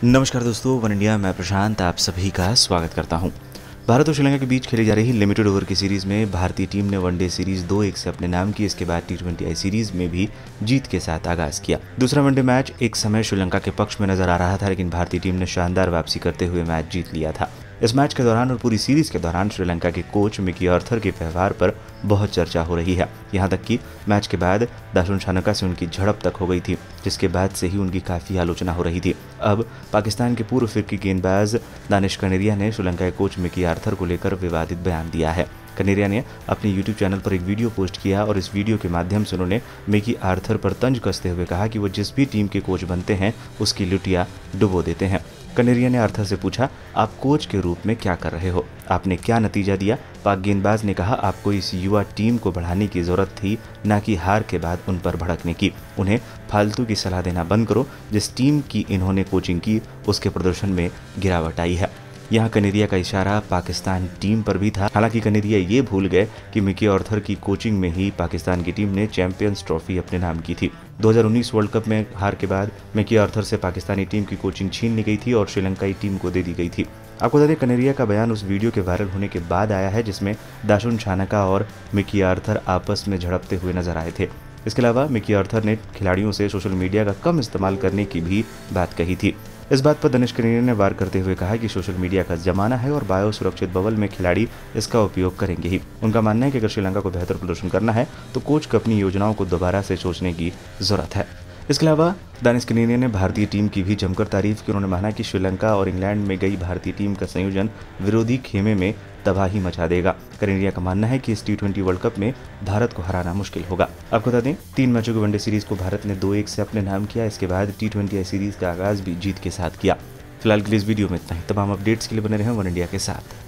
नमस्कार दोस्तों, one India मैं प्रशांत आप सभी का स्वागत करता हूं। भारत और श्रीलंका के बीच खेली जा रही लिमिटेड ओवर की सीरीज में भारतीय टीम ने वनडे सीरीज 2-1 से अपने नाम की। इसके बाद टी20 सीरीज में भी जीत के साथ आगाज किया। दूसरा वनडे मैच एक समय श्रीलंका के पक्ष में नजर आ रहा था, लेकिन भारतीय टीम ने शानदार वापसी करते हुए मैच जीत लिया था। इस मैच के दौरान और पूरी सीरीज के दौरान श्रीलंका के कोच मिकी आर्थर के व्यवहार पर बहुत चर्चा हो रही है। यहां तक कि मैच के बाद दाशुन शानका से उनकी झड़प तक हो गई थी, जिसके बाद से ही उनकी काफ़ी आलोचना हो रही थी। अब पाकिस्तान के पूर्व फिरकी गेंदबाज दानिश कनेरिया ने श्रीलंका के कोच मिकी आर्थर को लेकर विवादित बयान दिया है। कनेरिया ने अपने यूट्यूब चैनल पर एक वीडियो पोस्ट किया और इस वीडियो के माध्यम से उन्होंने मिकी आर्थर पर तंज कसते हुए कहा कि वो जिस भी टीम के कोच बनते हैं उसकी लुटिया डुबो देते हैं। कनेरिया ने आर्थर से पूछा, आप कोच के रूप में क्या कर रहे हो, आपने क्या नतीजा दिया। पाक गेंदबाज ने कहा, आपको इस युवा टीम को बढ़ाने की जरूरत थी, न कि हार के बाद उन पर भड़कने की। उन्हें फालतू की सलाह देना बंद करो। जिस टीम की इन्होंने कोचिंग की उसके प्रदर्शन में गिरावट आई है। यहाँ कनेरिया का इशारा पाकिस्तान टीम पर भी था। हालांकि कनेरिया ये भूल गए कि मिकी आर्थर की कोचिंग में ही पाकिस्तान की टीम ने चैंपियंस ट्रॉफी अपने नाम की थी। 2019 वर्ल्ड कप में हार के बाद मिकी आर्थर से पाकिस्तानी टीम की कोचिंग छीन ली गई थी और श्रीलंकाई टीम को दे दी गई थी। आपको बता दें, कनेरिया का बयान उस वीडियो के वायरल होने के बाद आया है जिसमें दाशुन शानका और मिकी आर्थर आपस में झड़पते हुए नजर आए थे। इसके अलावा मिकी आर्थर ने खिलाड़ियों से सोशल मीडिया का कम इस्तेमाल करने की भी बात कही थी। इस बात पर दानिश कनेरिया ने वार करते हुए कहा कि सोशल मीडिया का जमाना है और बायो सुरक्षित बबल में खिलाड़ी इसका उपयोग करेंगे ही। उनका मानना है कि अगर श्रीलंका को बेहतर प्रदर्शन करना है तो कोच को अपनी योजनाओं को दोबारा से सोचने की जरूरत है। इसके अलावा दानिश कनेरिया ने भारतीय टीम की भी जमकर तारीफ की। उन्होंने माना कि श्रीलंका और इंग्लैंड में गई भारतीय टीम का संयोजन विरोधी खेमे में तबाही मचा देगा। कनेरिया का मानना है कि इस टी20 वर्ल्ड कप में भारत को हराना मुश्किल होगा। आपको बता दें, 3 मैचों की वनडे सीरीज को भारत ने 2-1 से अपने नाम किया। इसके बाद टी20 सीरीज का आगाज भी जीत के साथ किया। फिलहाल के लिए इस वीडियो में इतना ही। तमाम अपडेट्स के लिए बने रहें वन इंडिया के साथ।